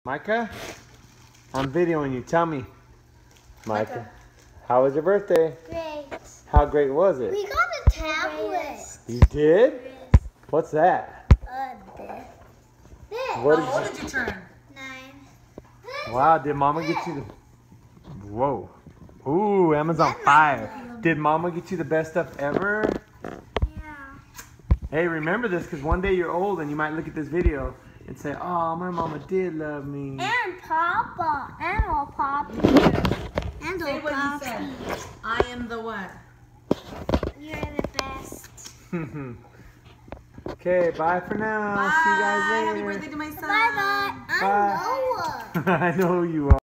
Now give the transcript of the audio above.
Micah, I'm videoing you. Tell me, Micah, how was your birthday? Great. How great was it? We got a tablet. You did? What's that? This. What How old did you turn? 9. Wow, did Mama get you the... Whoa. Ooh, Amazon Fire. Did Mama get you the best stuff ever? Yeah. Hey, remember this, because one day you're old and you might look at this video and say, oh, my mama did love me. And Papa. And all Poppy. And Say all what you said. Poppy. I am the what? You're the best. Okay, bye for now. Bye. See you guys later. Happy birthday to my son. Bye-bye. Bye. I'm Noah. I know you are.